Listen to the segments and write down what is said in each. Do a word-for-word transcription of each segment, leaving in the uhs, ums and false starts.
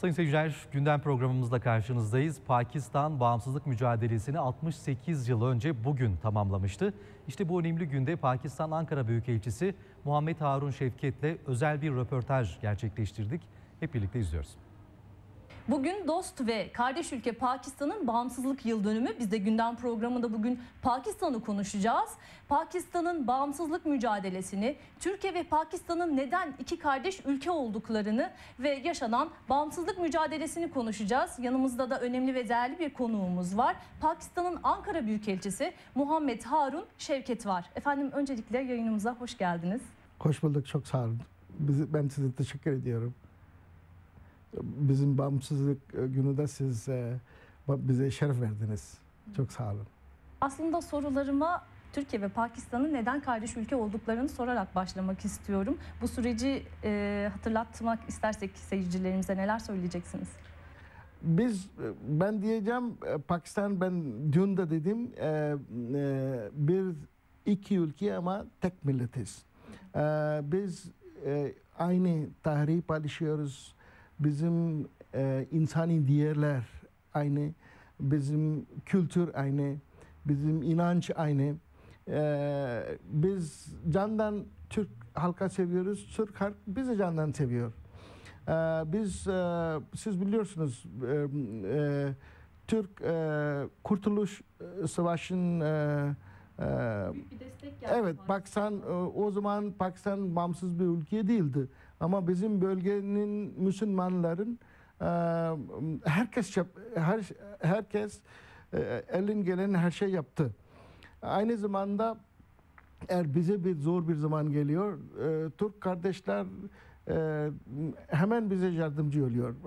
Sayın seyirciler, gündem programımızda karşınızdayız. Pakistan bağımsızlık mücadelesini altmış sekiz yıl önce bugün tamamlamıştı. İşte bu önemli günde Pakistan Ankara Büyükelçisi Muhammed Harun Şevket'le özel bir röportaj gerçekleştirdik. Hep birlikte izliyoruz. Bugün dost ve kardeş ülke Pakistan'ın bağımsızlık yıl dönümü. Biz de gündem programında bugün Pakistan'ı konuşacağız. Pakistan'ın bağımsızlık mücadelesini, Türkiye ve Pakistan'ın neden iki kardeş ülke olduklarını ve yaşanan bağımsızlık mücadelesini konuşacağız. Yanımızda da önemli ve değerli bir konuğumuz var. Pakistan'ın Ankara Büyükelçisi Muhammed Harun Şevket var. Efendim öncelikle yayınımıza hoş geldiniz. Hoş bulduk, çok sağ olun. Ben size teşekkür ediyorum. Bizim bağımsızlık günü siz bize şeref verdiniz. Çok sağ olun. Aslında sorularıma Türkiye ve Pakistan'ın neden kardeş ülke olduklarını sorarak başlamak istiyorum. Bu süreci e, hatırlatmak istersek seyircilerimize neler söyleyeceksiniz? Biz, ben diyeceğim, Pakistan, ben dün de dedim, bir iki ülke ama tek milletiz. Biz aynı tarihi paylaşıyoruz. Bizim e, insani değerler aynı, bizim kültür aynı, bizim inanç aynı. E, biz candan Türk halka seviyoruz, Türk halk bizi candan seviyor. E, biz, e, siz biliyorsunuz, e, e, Türk e, Kurtuluş Savaşı'nın e, büyük bir destek geldi. Evet, Pakistan o zaman Pakistan bağımsız bir ülke değildi. Ama bizim bölgenin Müslümanların herkes her herkes elin gelen her şey yaptı. Aynı zamanda eğer bize bir zor bir zaman geliyor, Türk kardeşler hemen bize yardımcı oluyor.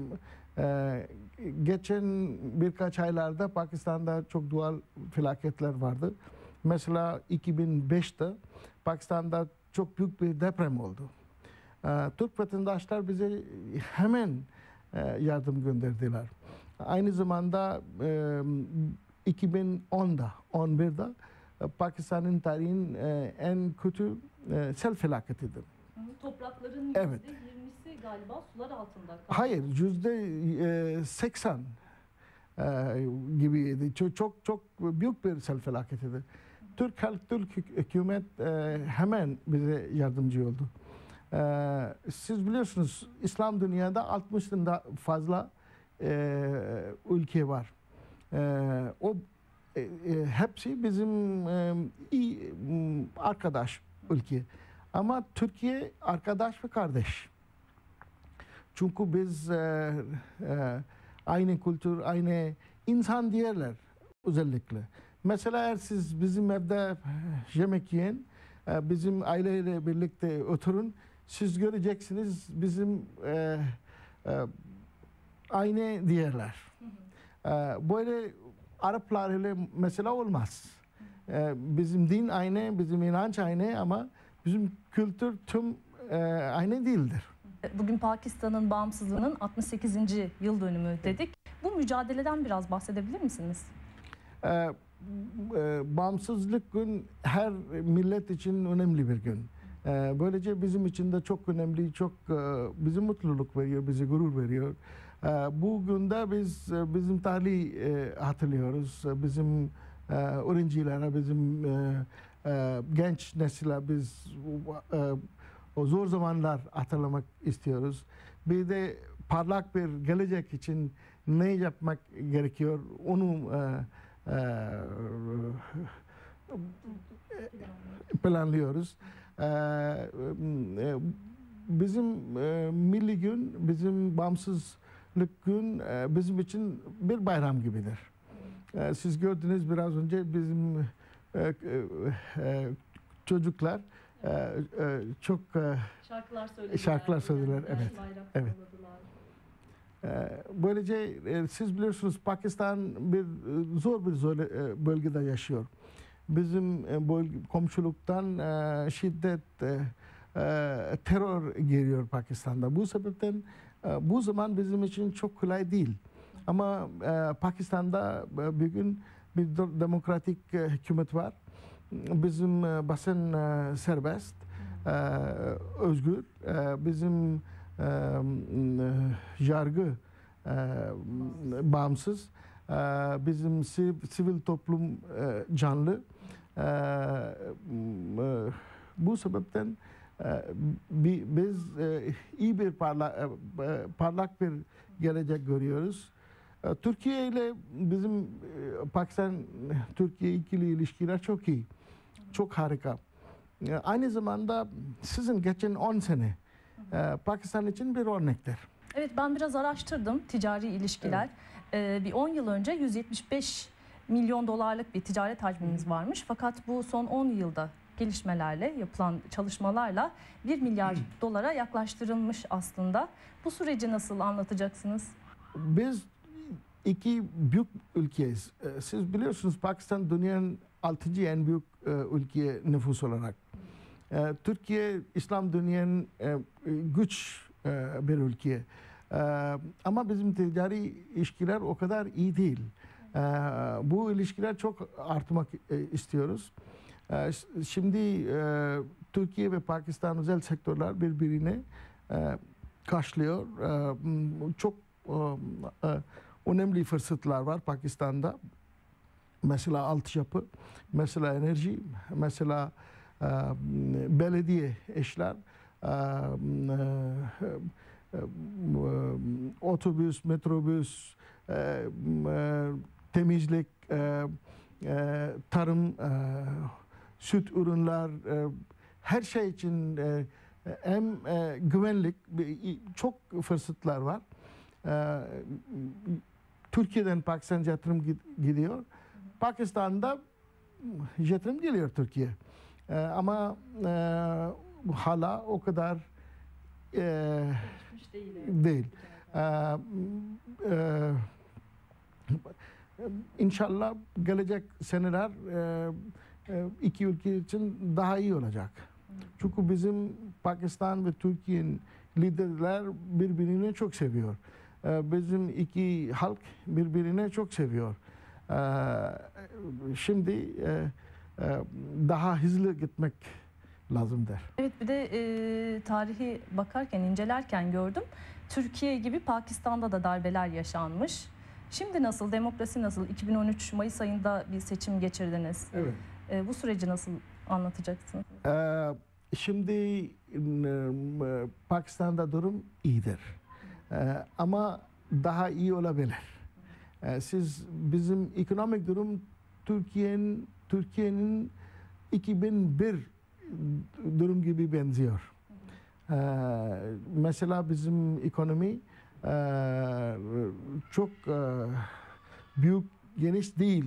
Geçen birkaç aylarda Pakistan'da çok doğal felaketler vardı. Mesela iki bin beşte Pakistan'da çok büyük bir deprem oldu. Türk vatandaşlar bize hemen yardım gönderdiler. Aynı zamanda iki bin onda, on birde Pakistan'ın tarihin en kötü sel felaketidir. Toprakların yüzde evet. yirmisi galiba sular altında kaldı. Hayır, yüzde seksen gibiydi. Çok çok çok büyük bir sel felaketidir. Türk halk, Türk hükümet hemen bize yardımcı oldu. Ee, siz biliyorsunuz İslam dünyada altmıştan fazla e, ülke var. E, o e, e, hepsi bizim e, iyi arkadaş ülke. Ama Türkiye arkadaş ve kardeş. Çünkü biz e, e, aynı kültür, aynı insan diğerler özellikle. Mesela eğer siz bizim evde yemek yiyin, e, bizim aileyle birlikte oturun, siz göreceksiniz bizim e, e, aynı diğerler. Hı hı. E, böyle Araplar ile mesela olmaz. E, bizim din aynı, bizim inanç aynı ama bizim kültür tüm e, aynı değildir. Bugün Pakistan'ın bağımsızlığının altmış sekizinci yıl dönümü dedik. Bu mücadeleden biraz bahsedebilir misiniz? E, e, bağımsızlık gün her millet için önemli bir gün. Böylece bizim için de çok önemli, çok bize mutluluk veriyor, bize gurur veriyor. Bu günde biz bizim tarihi hatırlıyoruz. Bizim öğrencilere, bizim genç nesile biz o zor zamanlar hatırlamak istiyoruz. Bir de parlak bir gelecek için ne yapmak gerekiyor onu planlıyoruz. Bizim milli gün, bizim bağımsızlık gün bizim için bir bayram gibidir. Siz gördünüz biraz önce bizim çocuklar çok şarkılar söylediler. Şarkılar söylediler, evet. Evet. Böylece siz biliyorsunuz Pakistan bir zor bir bölgede yaşıyor. Bizim komşuluktan şiddet, terör geliyor Pakistan'da. Bu sebepten bu zaman bizim için çok kolay değil. Ama Pakistan'da bugün bir demokratik hükümet var. Bizim basın serbest, özgür. Bizim yargı e, bağımsız, e, bizim sivil toplum e, canlı. E, e, bu sebepten e, biz e, iyi bir parla, e, parlak bir gelecek görüyoruz. E, Türkiye ile bizim e, Pakistan-Türkiye ikili ilişkiler çok iyi, çok harika. E, aynı zamanda sizin geçen on sene e, Pakistan için bir örnektir. Evet, ben biraz araştırdım ticari ilişkiler. Evet. Ee, bir on yıl önce yüz yetmiş beş milyon dolarlık bir ticaret hacmimiz varmış. Fakat bu son on yılda gelişmelerle, yapılan çalışmalarla bir milyar dolara yaklaştırılmış aslında. Bu süreci nasıl anlatacaksınız? Biz iki büyük ülkeyiz. Siz biliyorsunuz Pakistan dünyanın altıncı en büyük ülke nüfus olarak. Türkiye İslam dünyanın güç bir ülke. Ama bizim ticari ilişkiler o kadar iyi değil. Bu ilişkiler çok artmak istiyoruz. Şimdi Türkiye ve Pakistan özel sektörler birbirine karşılıyor. Çok önemli fırsatlar var Pakistan'da. Mesela altyapı, mesela enerji, mesela belediye işler, otobüs, metrobüs, temizlik, tarım, süt ürünler, her şey için hem güvenlik, çok fırsatlar var. Türkiye'den Pakistan yatırım gidiyor. Pakistan'da yatırım geliyor Türkiye. Ama hala o kadar değil. değil. İnşallah gelecek seneler iki ülke için daha iyi olacak. Çünkü bizim Pakistan ve Türkiye'nin liderler birbirini çok seviyor. Bizim iki halk birbirine çok seviyor. Şimdi daha hızlı gitmek lazımdır. Evet, bir de e, tarihi bakarken, incelerken gördüm. Türkiye gibi Pakistan'da da darbeler yaşanmış. Şimdi nasıl, demokrasi nasıl? iki bin on üç Mayıs ayında bir seçim geçirdiniz. Evet. E, bu süreci nasıl anlatacaksınız? Ee, şimdi Pakistan'da durum iyidir. Ee, ama daha iyi olabilir. Ee, siz bizim ekonomik durum Türkiye'nin Türkiye'nin iki bin bir durum gibi benziyor. Ee, mesela bizim ekonomi e, çok e, büyük, geniş değil.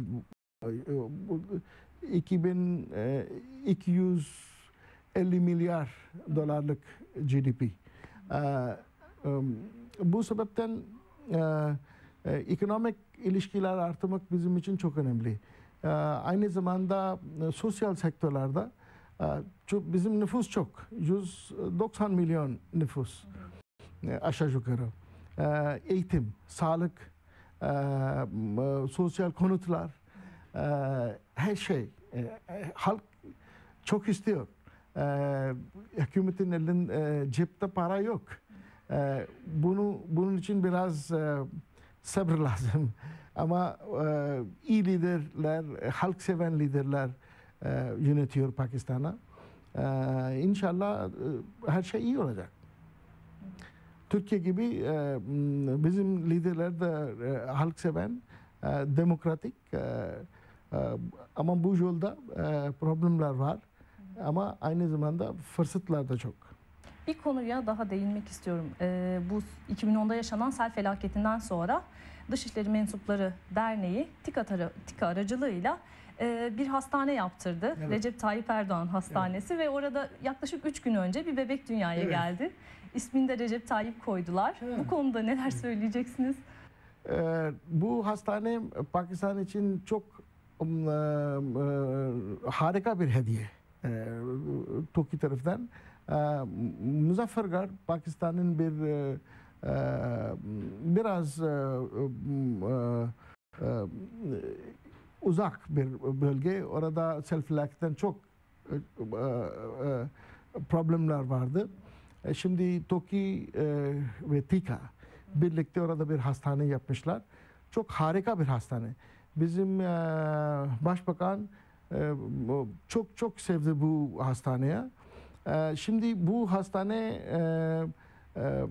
iki bin iki yüz elli milyar dolarlık G D P. Ee, bu sebepten e, e, ekonomik ilişkiler arttırmak bizim için çok önemli. Ee, aynı zamanda e, sosyal sektörlerde e, çok, bizim nüfus çok. yüz doksan milyon nüfus e, aşağı yukarı. E, eğitim, sağlık, e, e, sosyal konutlar, e, her şey. E, halk çok istiyor. E, hükümetin elinde e, cepte para yok. E, bunu bunun için biraz e, sabır lazım. Ama e, iyi liderler, halk seven liderler e, yönetiyor Pakistan'a. E, İnşallah e, her şey iyi olacak. Türkiye gibi e, bizim liderler de e, halk seven, e, demokratik. E, e, ama bu yolda e, problemler var. Ama aynı zamanda fırsatlar da çok. Bir konuya daha değinmek istiyorum. Ee, bu iki bin onda yaşanan sel felaketinden sonra Dışişleri Mensupları Derneği TİKA, TİKA aracılığıyla e, bir hastane yaptırdı. Evet. Recep Tayyip Erdoğan Hastanesi, evet. Ve orada yaklaşık üç gün önce bir bebek dünyaya evet. geldi. İsmini de Recep Tayyip koydular. Evet. Bu konuda neler söyleyeceksiniz? Ee, bu hastane Pakistan için çok um, e, harika bir hediye. E, Türkiye tarafından. E, Muzaffergarh Pakistan'ın bir e, e, biraz e, e, e, uzak bir bölge. Orada sel felaketten çok e, e, problemler vardı. E, şimdi TOKİ e, ve TİKA birlikte orada bir hastane yapmışlar. Çok harika bir hastane. Bizim e, başbakan e, çok çok sevdi bu hastaneye. E, şimdi bu hastane e, e,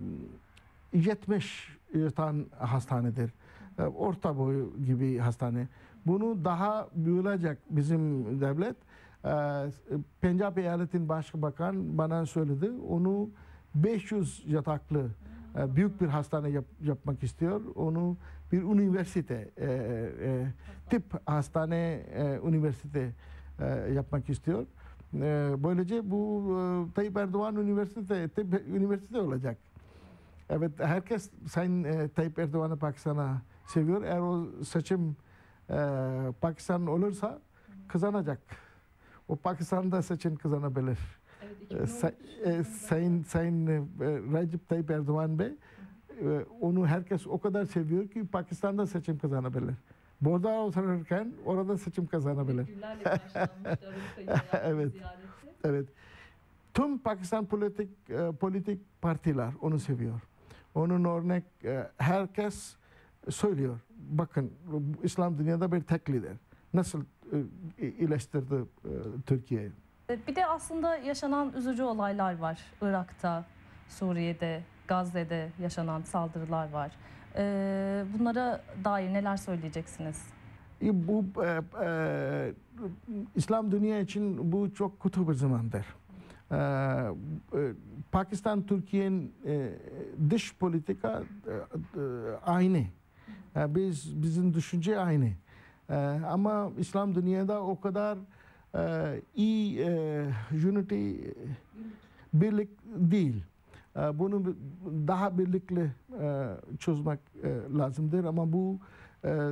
yetmiş yatan hastanedir. E, orta boy gibi hastane. Bunu daha büyülecek bizim devlet. E, Pencap Eyaleti'nin başbakan bana söyledi. Onu beş yüz yataklı e, büyük bir hastane yap, yapmak istiyor. Onu bir üniversite, e, e, tıp hastane, e, üniversite e, yapmak istiyor. E, böylece bu e, Tayyip Erdoğan üniversite, tıp üniversite olacak. Evet, herkes Sayın e, Tayyip Erdoğan'ı Pakistan'a seviyor. Eğer o seçim e, Pakistan olursa kazanacak. O Pakistan'da seçim kazanabilir. Evet, Say, e, Sayın Sayın e, Recep Tayyip Erdoğan Bey e, onu herkes o kadar seviyor ki Pakistan'da seçim kazanabilir. Burada otururken orada seçim kazanabilir. Güllerle karşılanmıştı evet. Evet. Tüm Pakistan politik e, politik partiler onu seviyor. Onun örnek e, herkes söylüyor. Bakın İslam dünyada bir tek lider. Nasıl e, iyileştirdi e, Türkiye'yi? Bir de aslında yaşanan üzücü olaylar var. Irak'ta, Suriye'de, Gazze'de yaşanan saldırılar var. Ee, bunlara dair neler söyleyeceksiniz? E, bu e, e, İslam dünya için bu çok kötü bir zamandır. E, e, Pakistan, Türkiye'nin e, dış politika e, e, aynı. E, biz bizim düşünce aynı. E, ama İslam dünyada o kadar e, iyi e, unity, birlik değil. E, bunu daha birlikte e, çözmek e, lazımdır ama bu e, e,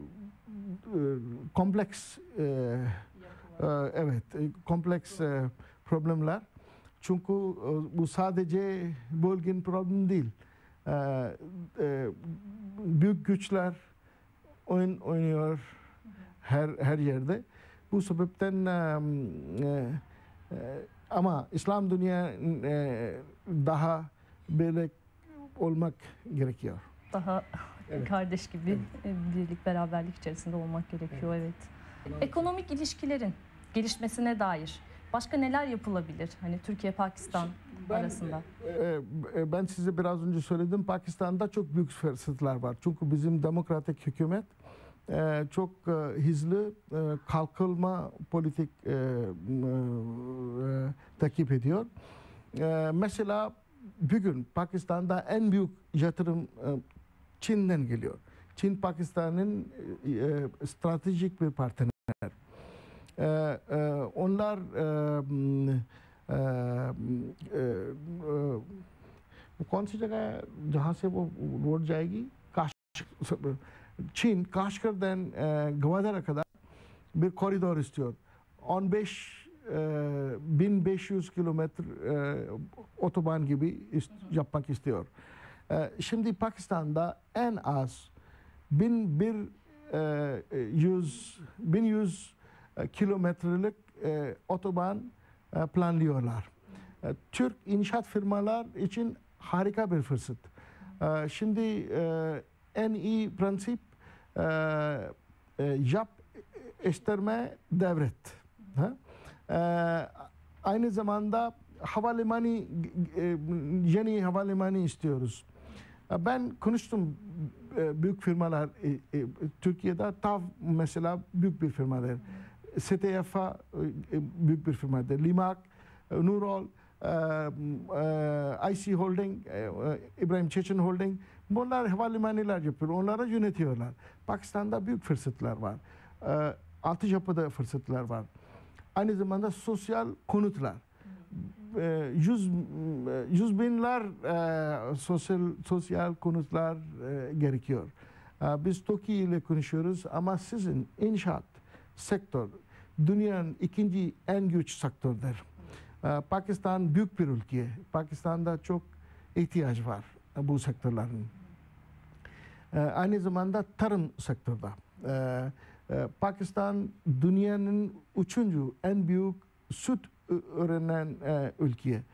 kompleks e, e, evet kompleks e, problemler. Çünkü e, bu sadece bölgenin problemi değil. E, e, büyük güçler oyun oynuyor her her yerde. Bu sebepten e, e, ama İslam dünya e, daha birlik olmak gerekiyor. Daha evet. kardeş gibi evet. birlik, beraberlik içerisinde olmak gerekiyor. Evet. evet. Ekonomik ilişkilerin gelişmesine dair başka neler yapılabilir? Hani Türkiye-Pakistan arasında. E, e, ben size biraz önce söyledim. Pakistan'da çok büyük fırsatlar var. Çünkü bizim demokratik hükümet e, çok e, hızlı e, kalkınma politik e, e, takip ediyor. E, mesela bugün Pakistan'da en büyük yatırım e, Çin'den geliyor. Çin Pakistan'ın e, stratejik bir partner. E, e, onlar e, e, e, कौन सी जगह है जहाँ से वो रोड जाएगी काश Çin Kaşgar'dan e, Gwadara kadar bir koridor istiyor. on beş bin beş yüz kilometre e, otoban gibi ist, yapmak istiyor. E, şimdi Pakistan'da en az bin bir yüz bin yüz kilometrelik e, otoban e, planlıyorlar. E, Türk inşaat firmalar için harika bir fırsat. E, şimdi e, en iyi prensip e, e, yap, işletme, devlet. Ha? E, aynı zamanda havalimanı, e, yeni havalimanı istiyoruz. E, ben konuştum e, büyük firmalar e, e, Türkiye'de TAV mesela büyük bir firmadır. S T F A e, büyük bir firmadır. Limak, e, Nurol, e, e, I C Holding, e, İbrahim Çeçen Holding. Bunlar havalimanılar yapıyor. Onlara yönetiyorlar. Pakistan'da büyük fırsatlar var. E, altyapıda fırsatlar var. Aynı zamanda sosyal konutlar. E, yüz, yüz binler e, sosyal sosyal konutlar e, gerekiyor. E, biz TOKİ ile konuşuyoruz ama sizin inşaat sektör dünyanın ikinci en güç sektörüdür. E, Pakistan büyük bir ülke. Pakistan'da çok ihtiyaç var e, bu sektörlerin. E, aynı zamanda tarım sektörde. E, e, Pakistan dünyanın üçüncü en büyük süt üreten e, ülke.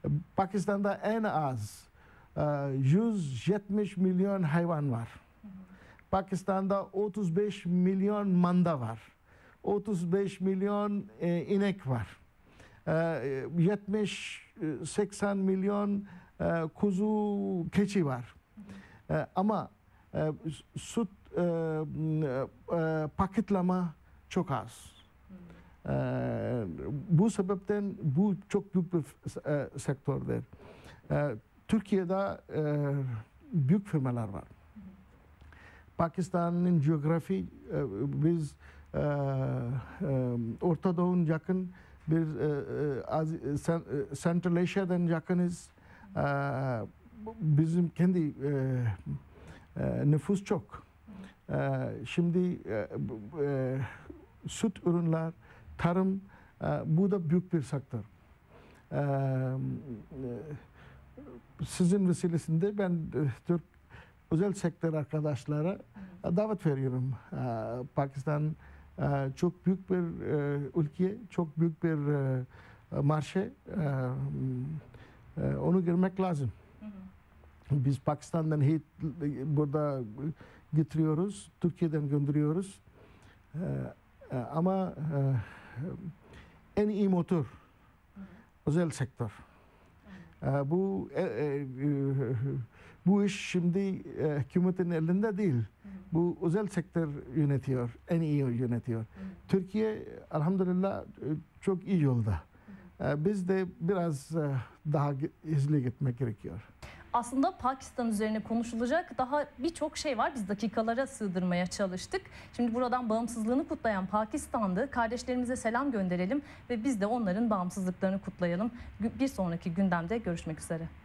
Pakistan'da en az yüz yetmiş milyon hayvan var. Pakistan'da otuz beş milyon manda var. otuz beş milyon e, inek var. E, yetmiş seksen milyon e, kuzu, keçi var. E, ama e, süt e, e, paketlama çok az. E, bu sebepten bu çok büyük bir e, sektördür. E, Türkiye'de e, büyük firmalar var. Pakistan'ın coğrafi e, biz e, e, Orta Doğu'nun yakın bir e, e, Central Asya'dan yakınız. E, bizim kendi e, e, nüfus çok. E, şimdi e, e, süt ürünler, tarım e, bu da büyük bir sektör. E, e, sizin vesilesinde ben e, Türk özel sektör arkadaşlara davet veriyorum. E, Pakistan e, çok büyük bir e, ülke, çok büyük bir e, marşe. E, e, onu görmek lazım. Hı hı. Biz Pakistan'dan hiç burada getiriyoruz, Türkiye'den gönderiyoruz. E, e, ama e, en iyi motor, hı hı, özel sektör. Hı hı. E, bu e, e, bu iş şimdi e, hükümetin elinde değil. Hı hı. Bu özel sektör yönetiyor, en iyi yönetiyor. Hı hı. Türkiye elhamdülillah çok iyi yolda. Hı hı. Biz de biraz daha hızlı gitmek gerekiyor. Aslında Pakistan üzerine konuşulacak daha birçok şey var. Biz dakikalara sığdırmaya çalıştık. Şimdi buradan bağımsızlığını kutlayan Pakistan'dı. Kardeşlerimize selam gönderelim ve biz de onların bağımsızlıklarını kutlayalım. Bir sonraki gündemde görüşmek üzere.